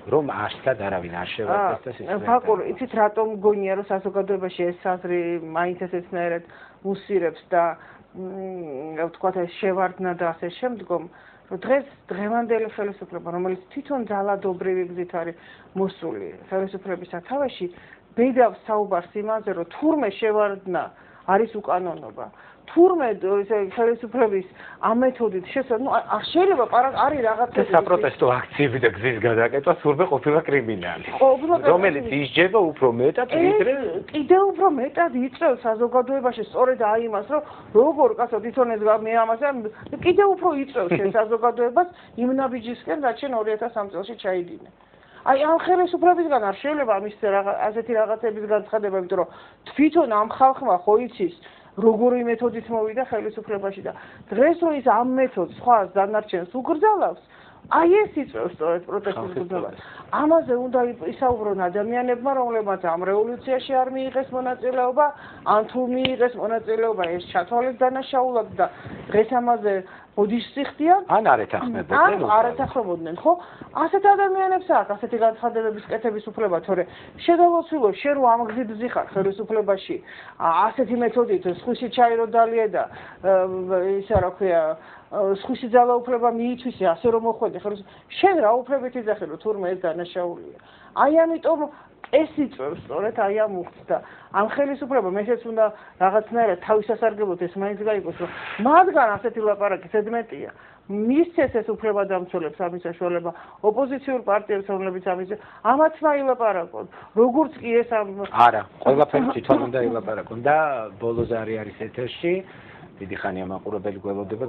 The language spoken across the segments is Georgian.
რომ არსად არავინ არ შევარდეს და სიცოცხლე. ფაქტობრივად იცით რატომ გონია რომ საზოგადოებაში ეს აზრი მაინც ესეცნაირად მუსირებს და ვთქვათ ეს შევარდნა და ასე შემდგომ რომ დღეს დღევანდელი ხელისუფლება რომელიც თვითონ ძალადობრივი გზით არის მოსული ხელისუფლების სათავეში ბედავს საუბარს იმაზე რომ თურმე შევარდნა არის უკანონობა თურმე ხელისუფლების ამ მეთოდით არ შეიძლება არის რაღაცა საპროტესტო აქციები და გზის გადაკეთვა თურმე ყოფილა კრიმინალი რომელიც ისჯება უფრო მეტად ვიდრე კიდევ უფრო მეტად იწევს საზოგადოებაში სწორედ აი იმას რომ როგორ კაცო თვითონ ეს მე ამაზე კიდევ უფრო იწევს ეს საზოგადოებას იმ ნაბიჯისკენ რაც შენ 2003 წელს ჩაიდინე აი ამ ხელისუფლებისგან არ შეიძლება ამის ასეთი რაღაცების განცხადება იმიტომ რომ თვითონ ამ ხალხმა ხო იცის როგორი მეთოდით მოვიდა ხელისუფლებაში და დღეს რომ ის ამ მეთოდს სხვა დანარჩენს უგრძალავს აი ეს იწევს სწორედ პროტესტის გრძნობას ამაზე უნდა ისაუბრონ ადამიანებმა რომლებმაც ამ რევოლუციაში არ მიიღეს მონაწილეობა ან თუ მიიღეს მონაწილეობა ეს ჩათვალეს დანაშაულად და დღეს ამაზე ბოდიშსიხდიან ან არ ეთანხმებოდნენ არ ეთანხმებოდნენ ხო ასეთ ადამიანებს აქვს ასეთი განცხადებების კეთების უფლება თორე შეგალოცვილო შენ რო ამ გზით ზიხარ ხელისუფლებაში ასეთი მეთოდით სხვისი ჩაირო დალია და ისა რა ქვია სხვისი ძალაუფლება მიითვისე ასე რომ მოხვედი შენ რა უფლებით იძახი რომ თურმე ეს დანაშაულია აი ამიტომ ეს იწევს სწორედ აი ამ უხდს და ამ ხელისუფლებამ ესეც უნდა რაღაცნაირად თავის სასარგებლოდ ეს მაინც გაიგოს რომ მათგან ასეთი ლაპარაკი ზედმეტია მისცეს ეს უფლება დამცველებს ამის საშუალება ოპოზიციურ პარტიებს რომლებიც ამის ამათ მაილაპარაკონ როგორც კი ეს არა ყველაფერი თვითონ უნდა ილაპარაკონ და ბოლოზე არის ეთერში დიდი ხანია მაყურებელი გველოდება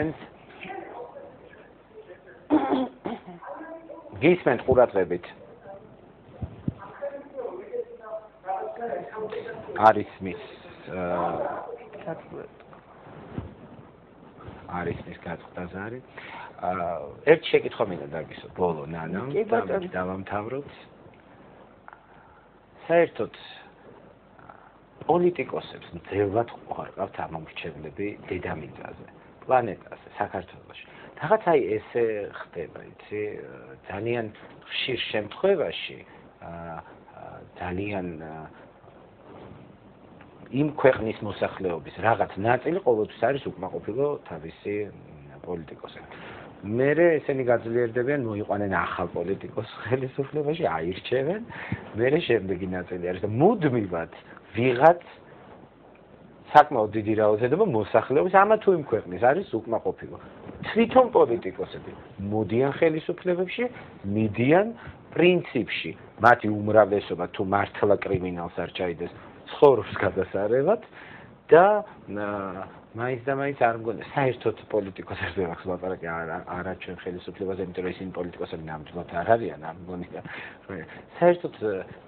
გისმენთ ყურადღებით არის მის გაწყვეტაზარი ერთ შეკითხვა მინდა დაგისვა ბოლო ნანამ დავამთავროთ საერთოდ პოლიტიკოსებს მძევლად ყარყავთ ამომრჩევლები დედამიწაზე პლანეტაზე საქართველოში რაღაც აი ესე ხდება იცი ძალიან ხშირ შემთხვევაში ძალიან იმ ქვეყნის მოსახლეობის რაღაც ნაწილი ყოველთვის არის უკმაყოფილო თავისი პოლიტიკოსებით. მე ესენი გაძლიერდებიან, მოიყვანენ ახალ პოლიტიკოს ხელისუფლებაში, აირჩევენ, მე შემდეგი ნაწილი არის და მუდმივად ვიღაც საკმაოდ დიდი რაოდენობა მოსახლეობის ამა თუ იმ ქვეყნის არის უკმაყოფილო. თვითონ პოლიტიკოსები მოდიან ხელისუფლებებში, მიდიან პრინციპში, მათი უმრავლესობა თუ მართლა კრიმინალს არ ჩაიდეს ცხოვრობს გადასარევად და მაინც და მაინც არ მგონია საერთოდ პოლიტიკოსებზე აქვს ლაპარაკი არა ჩვენ ხელისუფლებაზე იმიტომ რომ ისინი პოლიტიკოსები ნამდვილად არ არიან არ მგონია საერთოდ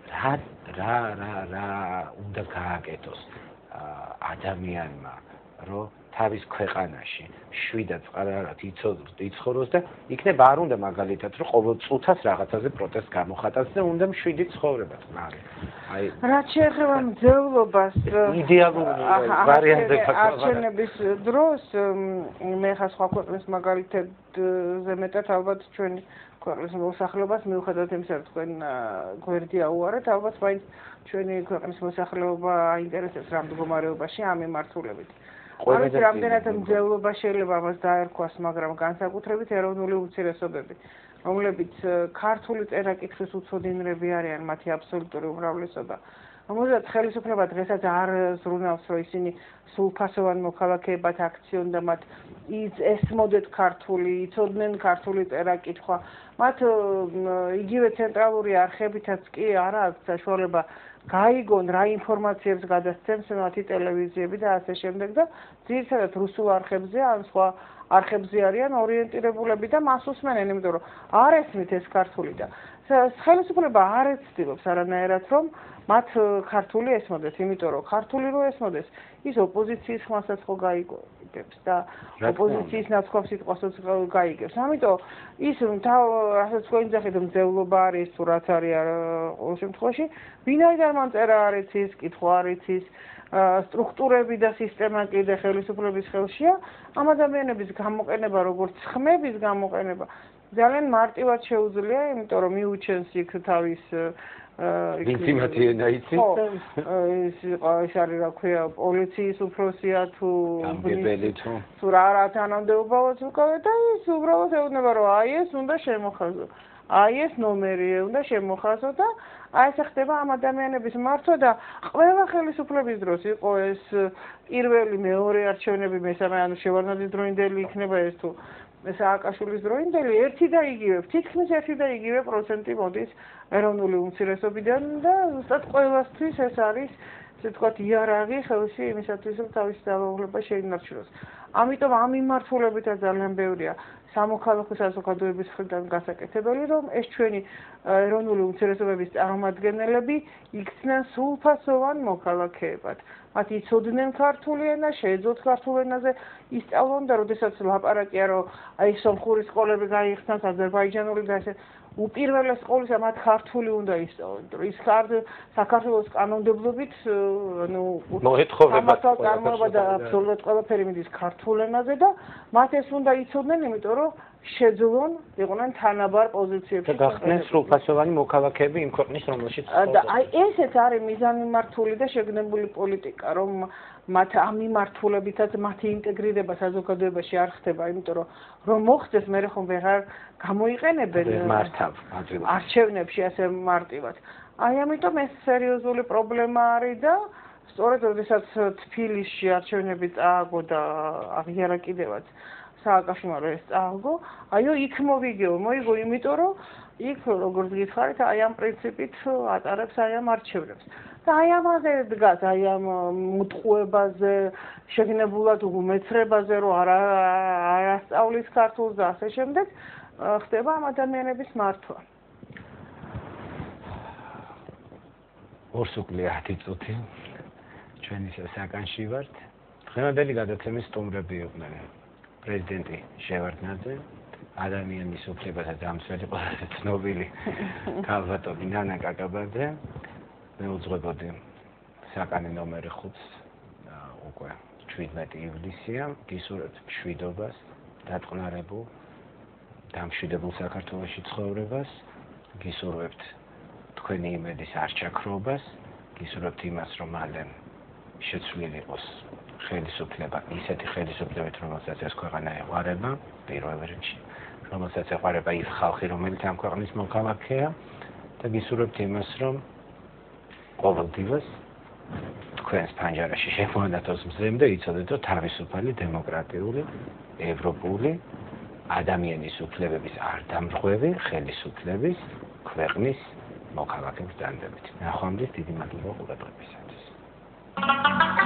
რა უნდა გააკეთოს ადამიანმა რომ თავის ქვეყანაში შვიდად წყარარად იცხოვროს და იქნება არ უნდა მაგალითად რომ ყოველ წუთას რაღაცაზე პროტესტ გამოხატას და უნდა მშვიდი ცხოვრება თმარი. აი რაც შეეხება მძევლობას იდეალურ ვარიანტზე არჩევნების დროს მე ხა სხვა ქვეყნის მაგალითებზე მეტად ალბათ ჩვენი ქვეყნის მოსახლეობას მიუხედავად იმისა რომ თქვენ გვერდი აუარეთ ალბათ მაინც ჩვენი ქვეყნის მოსახლეობა აინტერესებს რა მდგომარეობაში ამ მიმართულებით. ამით რამდენად მძევლობა შეიძლება ამას დაერქვას, მაგრამ განსაკუთრებით ეროვნული უმცირესობები, რომლებიც ქართული წერა-კითხვის უცოდინრები არიან, მათი აბსოლუტური უმრავლესობა. რომელზეც ხელისუფლება დღესაც არ ზრუნავს, რომ ისინი სრულფასოვან მოქალაქეებად აქციონ და მათ ესმოდეთ ქართული, იცოდნენ ქართული წერა-კითხვა. მათ იგივე ცენტრალური არხებითაც კი არა აქვს საშუალება გაიგონ რა ინფორმაციებს გადასცემს მათი ტელევიზიები და ასე შემდეგ და ძირითადად რუსულ არხებზე ან სხვა არხებზე არიან ორიენტირებულები და მას უსმენენ, იმიტომ რომ არ ესმით ეს ქართული და ხელისუფლება არ ეცდილობს არანაირად რომ მათ ქართული ესმოდეს, იმიტომ რომ ქართული რო ესმოდეს, ის ოპოზიციის ხმასაც ხო გაიგებს და ოპოზიციის ნაცვლად სიტყვასაც გაიგებს. ამიტომ ის რასაც თქვენ ძახით მძევლობა არის თუ რაც არის ყოველ შემთხვევაში, ვინაიდან მან წერა არ იცის, კითხვა არ იცის, სტრუქტურები და სისტემა კიდე ხელისუფლების ხელშია, ამ ადამიანების გამოყენება როგორც ხმების გამოყენება ძალიან მარტივად შეუძლია, იმიტომ რომ მიუჩენს იქ თავის ვინც იმათი ენა იცის ის არის რა ქვია პოლიციის უფროსია თუ გამგებელი თუ რა თანამდებობაც უკავია და ის უბრალოდ ეუბნება რომ აი ეს უნდა შემოხაზო აი ეს ნომერი უნდა შემოხაზო და აი ეს ხდება ამ ადამიანების მართვა და ყველა ხელისუფლების დროს იყო ეს პირველი მეორე არჩევნები მესამე ანუ შევარდნაძის დროინდელი იქნება ეს თუ სააკაშვილის დროინდელი ერთი და იგივე თითქმის ერთი და იგივე პროცენტი მოდის ეროვნული უმცირესობიდან და ზუსტად ყველასთვის ეს არის ესე ვთქვათ იარაღი ხელში იმისათვის რომ თავის ძალაუფლება შეინარჩუნოს. ამიტომ ამ მიმართულებითაც ძალიან ბევრია სამოქალაქო საზოგადოების მხრიდან გასაკეთებელი რომ ეს ჩვენი ეროვნული უმცირესობების წარმომადგენლები იქცნენ სრულფასოვან მოქალაქეებად. მათ იცოდნენ ქართული ენა, შეეძლოთ ქართულ ენაზე ისწავლონ და როდესაც ლაპარაკია რომ აი სომხური სკოლები გაიხსნათ, აზერბაიჯანული და ესე უპირველეს ყოვლისა მათ ქართული უნდა ისწავლონ. ის საქართველოს კანონმდებლობით ანუ წარმოება და აბსოლუტურად ყველაფერი მიდის ქართულ ენაზე და მათ ეს უნდა იცოდნენ, იმიტომ რომ შეძლონ იყვნენ თანაბარ პოზიციებში. და გახდნენ სრულფასოვანი მოქალაქეები იმ ქვეყნის რომელშიც და აი ესეც არის მიზანმიმართული და შეგნებული პოლიტიკა, რომ მათ ამ მიმართულებითაც მათი ინტეგრირება საზოგადოებაში არ ხდება, იმიტომ რომ მოხდეს მე ხომ ვეღარ გამოიყენებენ არჩევნებში ასე მარტივად. აი ამიტომ ეს სერიოზული პრობლემა არის და სწორედ როდესაც თბილისში არჩევნები წააგო და აღიარა კიდევაც სააკაშვილმა რომ ეს წააგო, აიო იქ მოიგო, იმიტომ რომ იქ როგორც გითხარით, აი ამ პრინციპით ატარებს აი ამ არჩევნებს. და აი ამაზე დგას, აი ამ მუტყუებაზე, შეგნებულად უმეცრებაზე, რომ არასწავლის ქართულს და ასე შემდეგ, ხდება ამ ადამიანების მართვა. ორს უკლია 10 წუთი. ჩვენ ისე საკანში ვართ. დღევანდელი გადაცემის სტუმრები იყვნენ პრეზიდენტი შევარდნაძე, ადამიანის უფლებათა დამცველი ყველაზე ცნობილი ქალბატონი ნანა კაკაბაძე. მე უძღვებოდი საკანი ნომერი 5-ს უკვე 17 ივლისია, გისურვებთ მშვიდობას, დატყნარებულ, დამშვიდებულ საქართველოში ცხოვრებას, გისურვებთ თქვენი იმედის არჩაქრობას, გისურვებთ იმას, რომ მალე შეცვლილი იყოს ხელისუფლება, ისეთი ხელისუფლებით, რომელსაც ეს ქვეყანა ეყვარება, პირველ რიგში, რომელსაც ეყვარება ის ხალხი, რომელიც ამ ქვეყნის მოქალაქეა და გისურვებთ იმას, რომ ყოველ დილას თქვენს ფანჯარაში შემოანათოს მზემ და იცოდეთ, რომ თავისუფალი, დემოკრატიული, ევროპული ადამიანის უფლებების არ დამრღვევი ხელისუფლების ქვეყნის მოქალაქეს დანდებით. ნახვამდის დიდი მადლობა ყურადღებისათვის.